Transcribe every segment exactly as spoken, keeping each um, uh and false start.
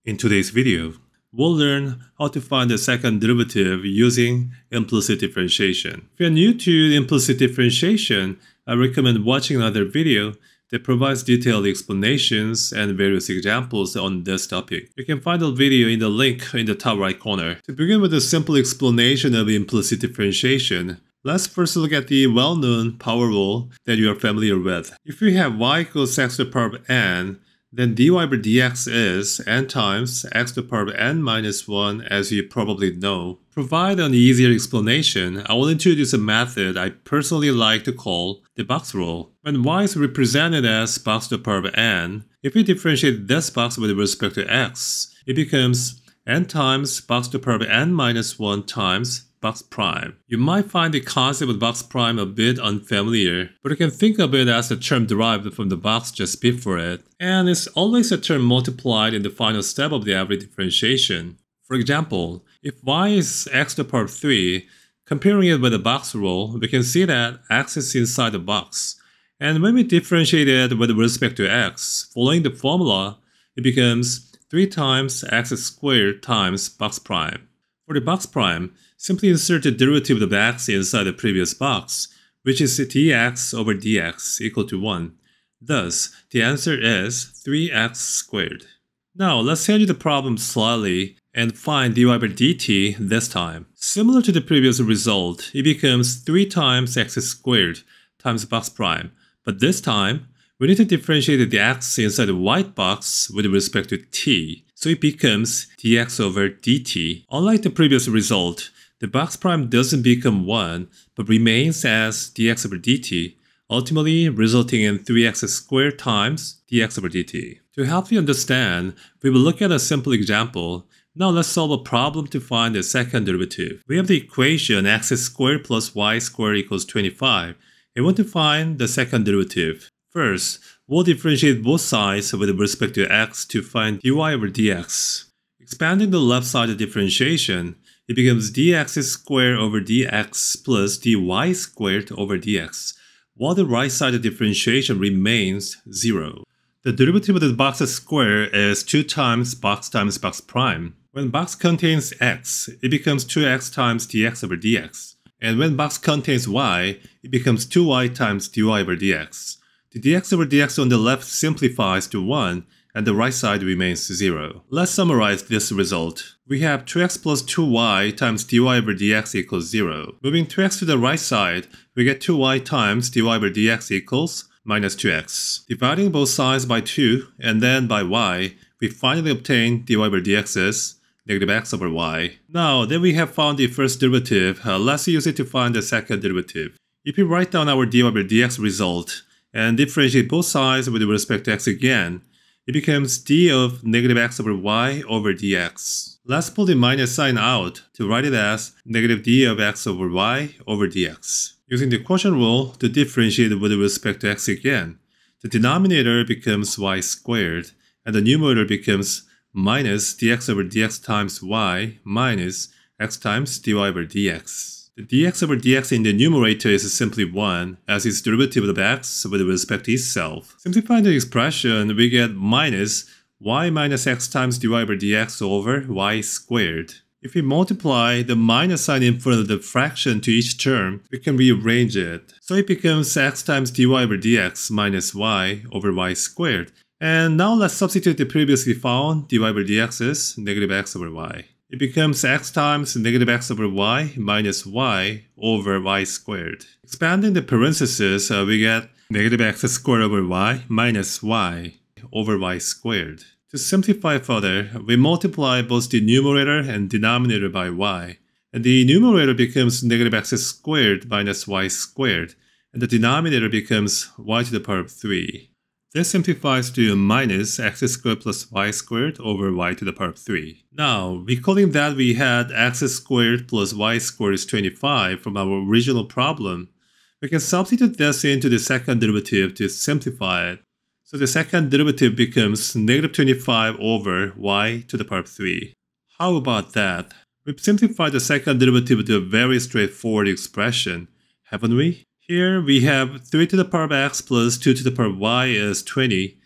In today's video, we'll learn how to find the second derivative using implicit differentiation. If you're new to implicit differentiation, I recommend watching another video that provides detailed explanations and various examples on this topic. You can find the video in the link in the top right corner. To begin with a simple explanation of implicit differentiation, let's first look at the well-known power rule that you are familiar with. If you have y equals x to the power of n, then dy over dx is n times x to the power of n minus one, as you probably know. To provide an easier explanation, I will introduce a method I personally like to call the box rule. When y is represented as box to the power of n, if we differentiate this box with respect to x, it becomes n times box to the power of n minus one times box prime. You might find the concept of box prime a bit unfamiliar, but you can think of it as a term derived from the box just before it, and it's always a term multiplied in the final step of the every differentiation. For example, if y is x to the power of three, comparing it with the box rule, we can see that x is inside the box, and when we differentiate it with respect to x, following the formula, it becomes three times x squared times box prime. For the box prime, simply insert the derivative of x inside the previous box, which is dx over dx equal to one. Thus, the answer is three x squared. Now, let's change the problem slightly and find dy over dt this time. Similar to the previous result, it becomes three times x squared times box prime, but this time, we need to differentiate the x inside the white box with respect to t, so it becomes dx over dt. Unlike the previous result, the box prime doesn't become one, but remains as dx over dt, ultimately resulting in three x squared times dx over dt. To help you understand, we will look at a simple example. Now let's solve a problem to find the second derivative. We have the equation x squared plus y squared equals twenty-five, and we want to find the second derivative. First, we'll differentiate both sides with respect to x to find dy over dx. Expanding the left side of differentiation, it becomes dx squared over dx plus dy squared over dx, while the right side of differentiation remains zero. The derivative of the box square is two times box times box prime. When box contains x, it becomes two x times dx over dx. And when box contains y, it becomes two y times dy over dx. The dx over dx on the left simplifies to one, and the right side remains zero. Let's summarize this result. We have two x plus two y times dy over dx equals zero. Moving two x to the right side, we get two y times dy over dx equals minus two x. Dividing both sides by two and then by y, we finally obtain dy over dx is negative x over y. Now that we have found the first derivative, uh, let's use it to find the second derivative. If we write down our dy over dx result and differentiate both sides with respect to x again, it becomes d of negative x over y over dx. Let's pull the minus sign out to write it as negative d of x over y over dx. Using the quotient rule to differentiate with respect to x again, the denominator becomes y squared, and the numerator becomes minus dx over dx times y minus x times dy over dx. The dx over dx in the numerator is simply one, as its derivative of x with respect to itself. Simplifying the expression, we get minus y minus x times dy over dx over y squared. If we multiply the minus sign in front of the fraction to each term, we can rearrange it. So it becomes x times dy over dx minus y over y squared. And now let's substitute the previously found dy over dx is negative x over y. It becomes x times negative x over y minus y over y squared. Expanding the parentheses, uh, we get negative x squared over y minus y over y squared. To simplify further, we multiply both the numerator and denominator by y, and the numerator becomes negative x squared minus y squared, and the denominator becomes y to the power of three. This simplifies to minus x squared plus y squared over y to the power of three. Now, recalling that we had x squared plus y squared is twenty-five from our original problem, we can substitute this into the second derivative to simplify it. So the second derivative becomes negative twenty-five over y to the power of three. How about that? We've simplified the second derivative to a very straightforward expression, haven't we? Here we have three to the power of x plus two to the power of y is twenty,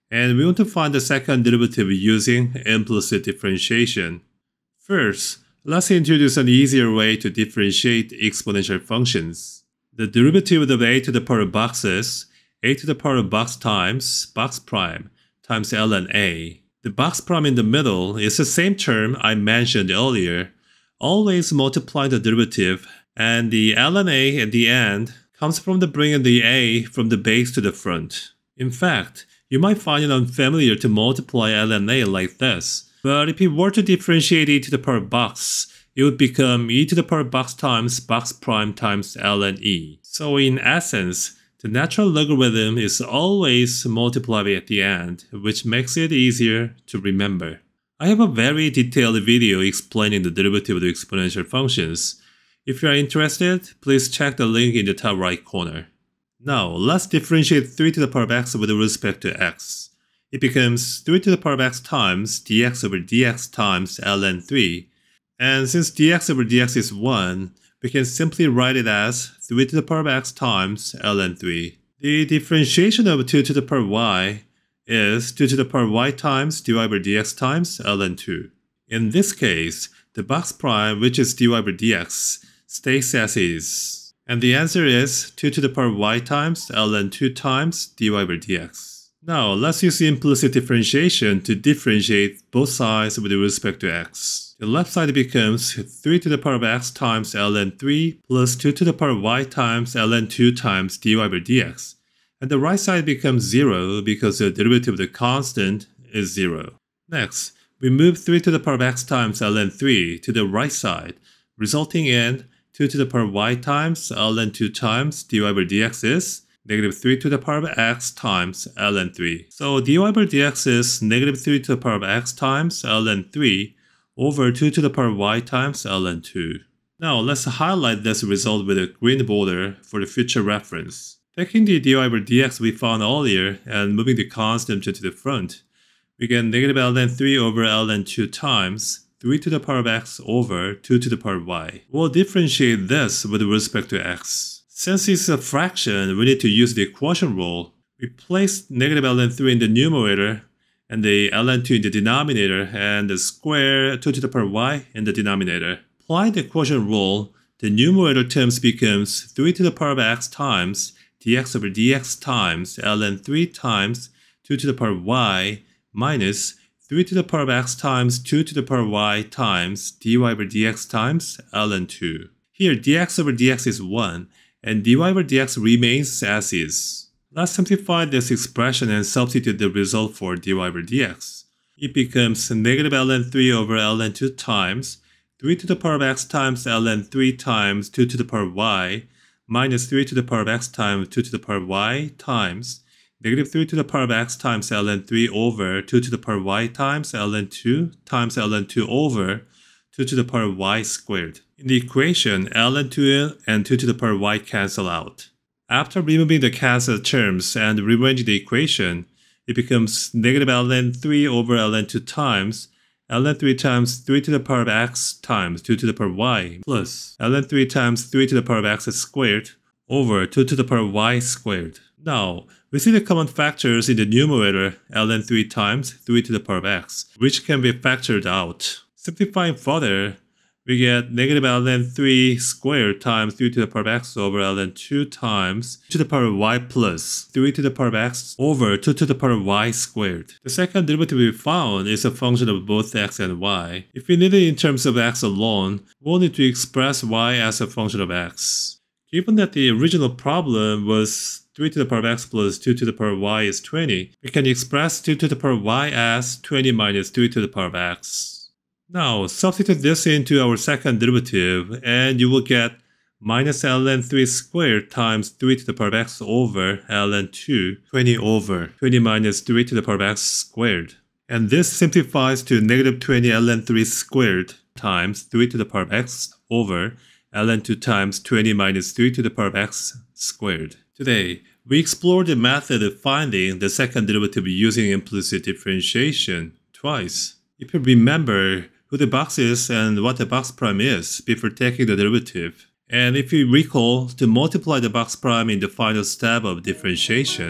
And we want to find the second derivative using implicit differentiation. First, let's introduce an easier way to differentiate exponential functions. The derivative of a to the power of box is a to the power of box times box prime times ln a. The box prime in the middle is the same term I mentioned earlier, always multiplying the derivative, and the ln a at the end comes from the bringing the a from the base to the front. In fact, you might find it unfamiliar to multiply ln a like this, but if you were to differentiate e to the power of box, it would become e to the power of box times box prime times ln e. So in essence, the natural logarithm is always multiplied at the end, which makes it easier to remember. I have a very detailed video explaining the derivative of the exponential functions. If you are interested, please check the link in the top right corner. Now, let's differentiate three to the power of x with respect to x. It becomes three to the power of x times dx over dx times ln three. And since dx over dx is one, we can simply write it as three to the power of x times ln three. The differentiation of two to the power of y is two to the power of y times dy over dx times ln two. In this case, the box prime, which is dy over dx, stays as is. And the answer is two to the power of y times ln two times dy over dx. Now, let's use implicit differentiation to differentiate both sides with respect to x. The left side becomes three to the power of x times ln three plus two to the power of y times ln two times dy over dx. And the right side becomes zero because the derivative of the constant is zero. Next, we move three to the power of x times ln three to the right side, resulting in two to the power of y times ln two times dy over dx is negative three to the power of x times ln three. So dy over dx is negative three to the power of x times ln three over two to the power of y times ln two. Now let's highlight this result with a green border for the future reference. Taking the dy over dx we found earlier and moving the constant to the front, we get negative ln three over ln two times three to the power of x over two to the power of y. We'll differentiate this with respect to x. Since it's a fraction, we need to use the quotient rule. We place negative ln three in the numerator and the ln two in the denominator, and the square two to the power of y in the denominator. Applying the quotient rule, the numerator terms becomes three to the power of x times dx over dx times ln three times two to the power of y minus three to the power of x times two to the power of y times dy over dx times ln two. Here dx over dx is one, and dy over dx remains as is. Let's simplify this expression and substitute the result for dy over dx. It becomes negative ln three over ln two times three to the power of x times ln three times two to the power of y minus three to the power of x times two to the power of y times negative three to the power of x times ln three over two to the power of y times ln two times ln two over two to the power of y squared. In the equation, ln two and two to the power of y cancel out. After removing the cancelled terms and rearranging the equation, it becomes negative ln three over ln two times ln three times three to the power of x times two to the power of y plus ln three times three to the power of x squared over two to the power of y squared. Now, we see the common factors in the numerator ln three times three to the power of x, which can be factored out. Simplifying further, we get negative ln three squared times three to the power of x over ln two times two to the power of y plus three to the power of x over two to the power of y squared. The second derivative we found is a function of both x and y. If we need it in terms of x alone, we'll need to express y as a function of x. Given that the original problem was three to the power of x plus two to the power of y is twenty, we can express two to the power of y as twenty minus three to the power of x. Now, substitute this into our second derivative, and you will get minus ln three squared times three to the power of x over ln two, twenty over twenty minus three to the power of x squared. And this simplifies to negative twenty ln three squared times three to the power of x over ln two times twenty minus three to the power of x squared. Today, we explored the method of finding the second derivative using implicit differentiation twice. If you remember who the box is and what the box prime is before taking the derivative, and if you recall to multiply the box prime in the final step of differentiation,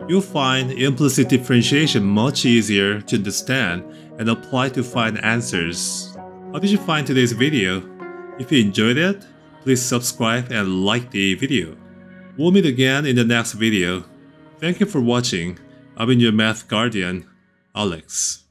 You'll find implicit differentiation much easier to understand and apply to find answers. How did you find today's video? If you enjoyed it, please subscribe and like the video. We'll meet again in the next video. Thank you for watching. I've been your math guardian, Alex.